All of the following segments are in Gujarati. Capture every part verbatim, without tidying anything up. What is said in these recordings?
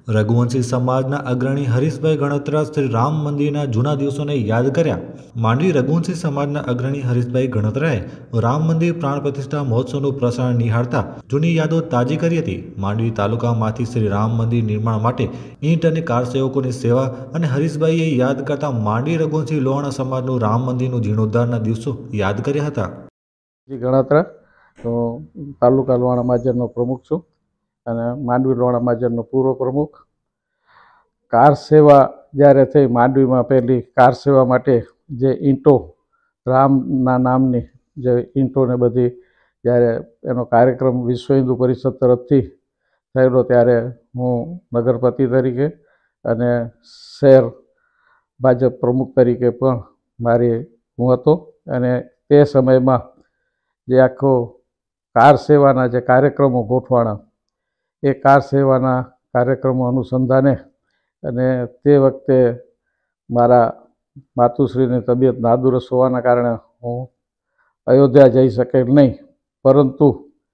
રઘુવંશી સમાજના અગ્રણી હરીશભાઈ ગણોત્રા શ્રી રામ મંદિરના જૂના દિવસોને યાદ કર્યા. માંડવી રઘુવંશી સમાજના અગ્રણી હરીશભાઈ ગણોત્રાએ રામ મંદિર પ્રાણ પ્રતિષ્ઠા મહોત્સવનું પ્રસારણ નિહાળતા જૂની યાદો તાજી કરી હતી. માંડવી તાલુકામાંથી શ્રી રામ મંદિર નિર્માણ માટે ઈંટ અને કાર સેવકોની સેવા અને હરીશભાઈએ યાદ કરતા માંડવી રઘુવંશી લોહાણા સમાજનું રામ મંદિરનું જીર્ણોદ્ધારના દિવસો યાદ કર્યા હતા. ગણોત્રા તો તાલુકા લોહાણા માજરનો પ્રમુખ છું અને માંડવી લોહાણા માજરનો પૂર્વ પ્રમુખ. કાર સેવા જ્યારે થઈ માંડવીમાં પહેલી કાર સેવા માટે જે ઈંટો રામના નામની જે ઈંટોને બધી જ્યારે એનો કાર્યક્રમ વિશ્વ હિન્દુ પરિષદ તરફથી થયેલો ત્યારે હું નગરપતિ તરીકે અને શહેર ભાજપ પ્રમુખ તરીકે પણ મારી હું હતો અને તે સમયમાં જે આખો કાર સેવાના જે કાર્યક્રમો ગોઠવાણા એ કાર સેવાના કાર્યક્રમો અનુસંધાને અને તે વખતે મારા માતુશ્રીની તબિયત નાદુરસ્ત હોવાના કારણે હું અયોધ્યા જઈ શકેલ નહીં, પરંતુ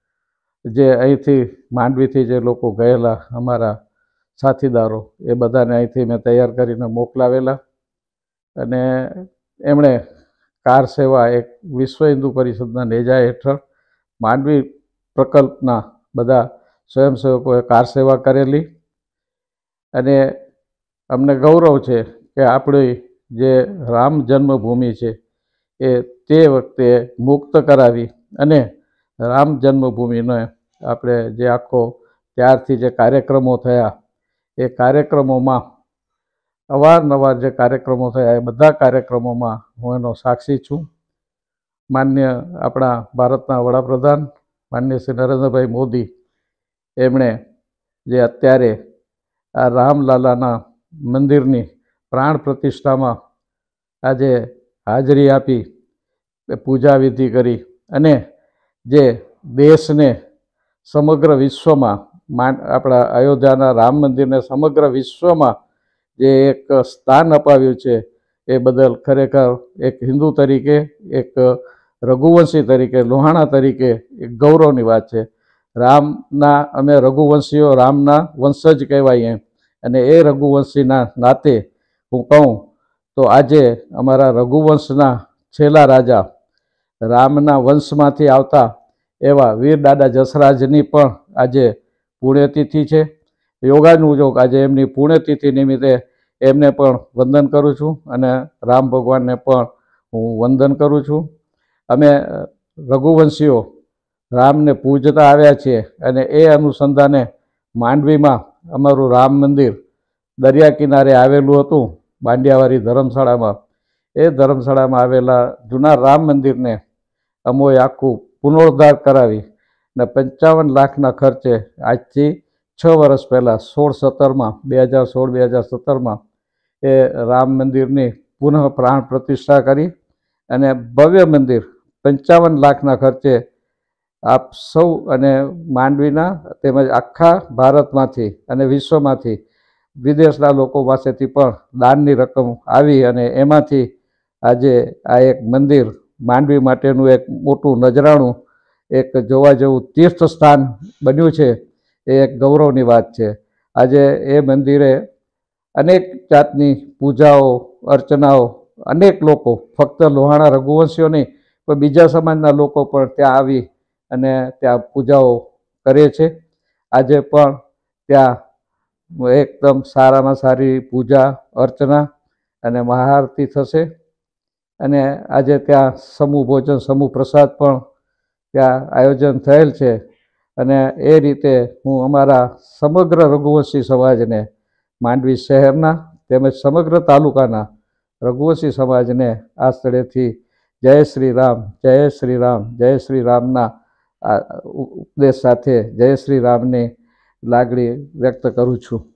જે અહીંથી માંડવીથી જે લોકો ગયેલા અમારા સાથીદારો એ બધાને અહીંથી મેં તૈયાર કરીને મોકલાવેલા અને એમણે કાર સેવા એક વિશ્વ હિન્દુ પરિષદના નેજા હેઠળ માંડવી પ્રકલ્પના બધા સ્વયંસેવકોએ કાર સેવા કરેલી અને અમને ગૌરવ છે કે આપણી જે રામ જન્મભૂમિ છે એ તે વખતે મુક્ત કરાવી અને રામ જન્મભૂમિને આપણે જે આખો ત્યારથી જે કાર્યક્રમો થયા એ કાર્યક્રમોમાં અવારનવાર જે કાર્યક્રમો થયા એ બધા કાર્યક્રમોમાં હું એનો સાક્ષી છું. માન્ય આપણા ભારતના વડાપ્રધાન માન્ય શ્રી નરેન્દ્રભાઈ મોદી એમણે જે અત્યારે આ રામલાલાના મંદિરની પ્રાણ પ્રતિષ્ઠામાં આજે હાજરી આપી, પૂજા વિધિ કરી અને જે દેશને સમગ્ર વિશ્વમાં આપણા અયોધ્યાના રામ મંદિરને સમગ્ર વિશ્વમાં જે એક સ્થાન અપાવ્યું છે એ બદલ ખરેખર એક હિન્દુ તરીકે, એક રઘુવંશી તરીકે, લોહાણા તરીકે એક ગૌરવની વાત છે. રામના અમે રઘુવંશીઓ રામના વંશજ કહેવાય એમ અને એ રઘુવંશીના નાતે હું કહું તો આજે અમારા રઘુવંશના છેલ્લા રાજા રામના વંશમાંથી આવતા એવા વીર દાદા જસરાજની પણ આજે પુણ્યતિથિ છે. યોગાનુયોગ આજે એમની પુણ્યતિથિ નિમિત્તે એમને પણ વંદન કરું છું અને રામ ભગવાનને પણ હું વંદન કરું છું. અમે રઘુવંશીઓ રામને પૂજતા આવ્યા છીએ અને એ અનુસંધાને માંડવીમાં અમારું રામ મંદિર દરિયા કિનારે આવેલું હતું બાંડિયાવારી ધર્મશાળામાં. એ ધર્મશાળામાં આવેલા જૂના રામ મંદિરને અમોએ આખું પુનરોદ્ધાર કરાવી અને પંચાવન લાખના ખર્ચે આજથી છ વર્ષ પહેલાં સોળ સત્તરમાં બે હજાર સોળ બે હજાર સત્તરમાં એ રામ મંદિરની પુનઃ પ્રાણ પ્રતિષ્ઠા કરી અને ભવ્ય મંદિર પંચાવન લાખના ખર્ચે આપ સૌ અને માંડવીના તેમજ આખા ભારતમાંથી અને વિશ્વમાંથી વિદેશના લોકો પાસેથી પણ દાનની રકમ આવી અને એમાંથી આજે આ એક મંદિર માંડવી માટેનું એક મોટું નજરાણું એક જોવા જેવું તીર્થ સ્થાન બન્યું છે. એ એક ગૌરવની વાત છે. આજે એ મંદિરે અનેક જાતની પૂજાઓ અર્ચનાઓ અનેક લોકો ફક્ત લોહાણા રઘુવંશીઓ નહીં પણ બીજા સમાજના લોકો પણ ત્યાં આવી અને ત્યાં પૂજાઓ કરે છે. આજે પણ ત્યાં એકદમ સારામાં સારી પૂજા અર્ચના અને મહાઆરતી થશે અને આજે ત્યાં સમૂહ ભોજન સમૂહ પ્રસાદ પણ ત્યાં આયોજન થયેલ છે અને એ રીતે હું અમારા સમગ્ર રઘુવંશી સમાજને માંડવી શહેરના તેમજ સમગ્ર તાલુકાના રઘુવંશી સમાજને આ સ્થળેથી જય શ્રી રામ જય શ્રી રામ જય શ્રી રામના ઉપદેશ સાથે જય શ્રી રામની લાગણી વ્યક્ત કરું છું.